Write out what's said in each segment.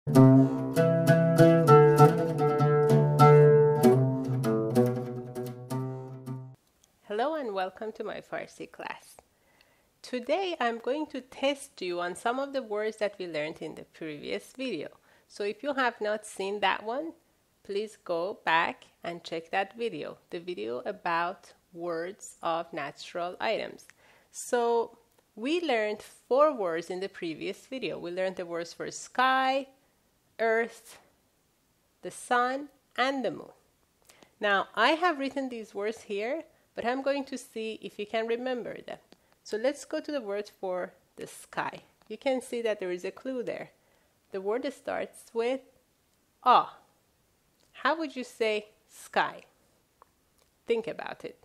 Hello and welcome to my Farsi class. Today I'm going to test you on some of the words that we learned in the previous video. So if you have not seen that one, please go back and check that video, the video about words of natural items. So we learned 4 words in the previous video. We learned the words for sky, earth, the sun, and the moon. Now I have written these words here, but I'm going to see if you can remember them. So let's go to the word for the sky. You can see that there is a clue there. The word starts with ah. How would you say sky? Think about it.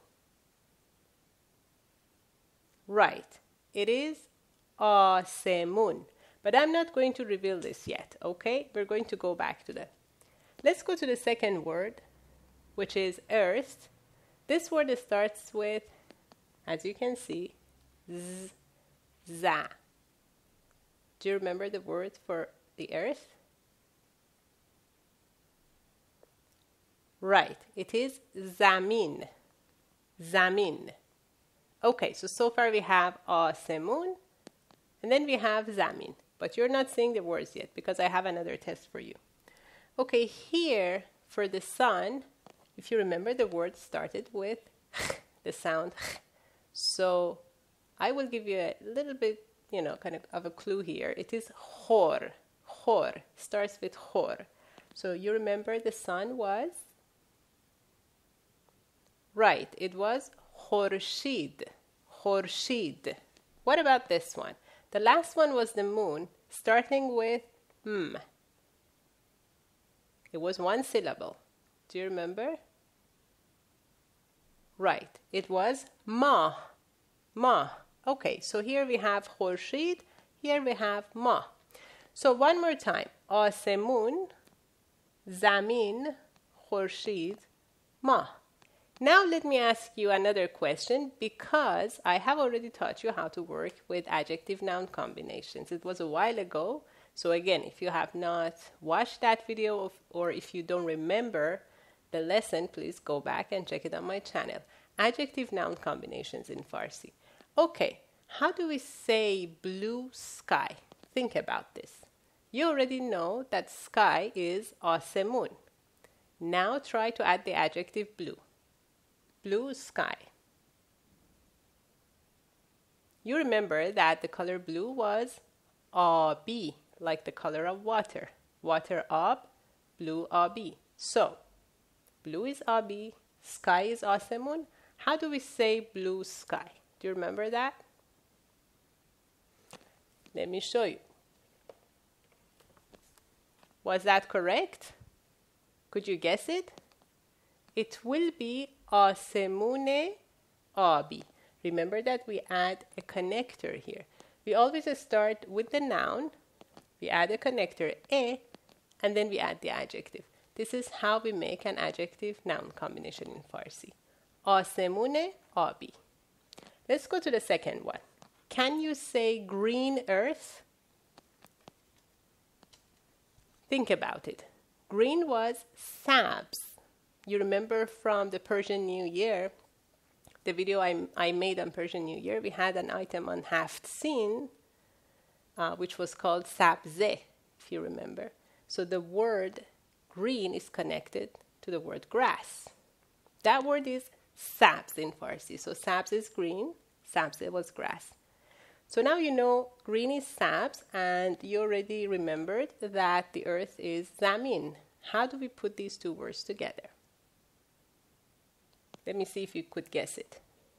Right, it is آسمون. But I'm not going to reveal this yet, okay? We're going to go back to that. Let's go to the second word, which is earth. This word starts with, as you can see, z, za. Do you remember the word for the earth? Right, it is zamin. Zamin. Okay, so far we have آسمون, and then we have zamin. But you're not seeing the words yet because I have another test for you. Okay, here for the sun, if you remember, the word started with the sound. So I will give you a little bit, kind of a clue here. It is khor. Khor starts with khor. So you remember the sun was? Right, it was khorshid. Khorshid. What about this one? The last one was the moon, starting with m. It was 1 syllable. Do you remember? Right, it was ma. Ma. Okay, so here we have khorshid, here we have ma. So one more time. آسمون, zamin, khorshid, ma. Now let me ask you another question, because I have already taught you how to work with adjective-noun combinations. It was a while ago. So again, if you have not watched that video or if you don't remember the lesson, please go back and check it on my channel. Adjective-noun combinations in Farsi. Okay, how do we say blue sky? Think about this. You already know that sky is آسمون. Now try to add the adjective blue. Blue sky. You remember that the color blue was آبی, like the color of water. Water آب, blue آبی. So, blue is آبی, sky is آسمون. How do we say blue sky? Do you remember that? Let me show you. Was that correct? Could you guess it? It will be آسمون آبی. Remember that we add a connector here. We always start with the noun, we add a connector e, and then we add the adjective. This is how we make an adjective-noun combination in Farsi. آسمون آبی. Let's go to the second one. Can you say green earth? Think about it. Green was sabz. You remember from the Persian New Year, the video I made on Persian New Year, we had an item on haft sin, which was called sabze, if you remember. So the word green is connected to the word grass. That word is sabz in Farsi. So sabz is green, sabze was grass. So now you know green is sabz, and you already remembered that the earth is zamin. How do we put these 2 words together? Let me see if you could guess it.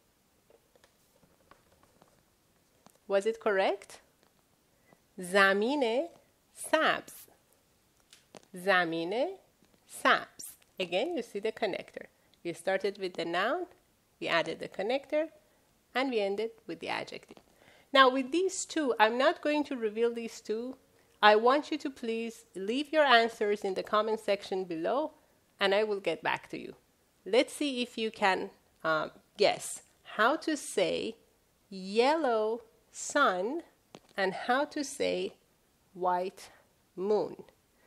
Was it correct? Zamine sabz. Zamine sabz. Again, you see the connector. We started with the noun, we added the connector, and we ended with the adjective. Now with these 2, I'm not going to reveal these 2. I want you to please leave your answers in the comment section below, and I will get back to you. Let's see if you can guess how to say yellow sun and how to say white moon.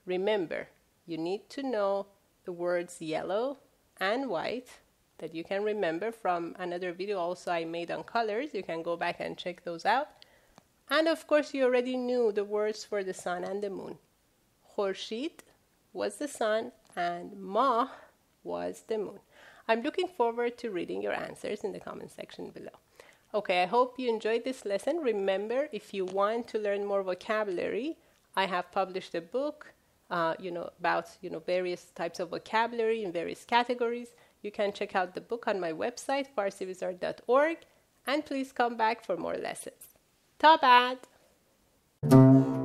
remember, you need to know the words yellow and white that you can remember from another video also I made on colors. You can go back and check those out. And of course, you already knew the words for the sun and the moon. Khorshid was the sun and Mah was the moon. I'm looking forward to reading your answers in the comment section below. Okay, I hope you enjoyed this lesson. Remember, if you want to learn more vocabulary, I have published a book about various types of vocabulary in various categories. You can check out the book on my website, farsivizard.org, and please come back for more lessons. Ta bad!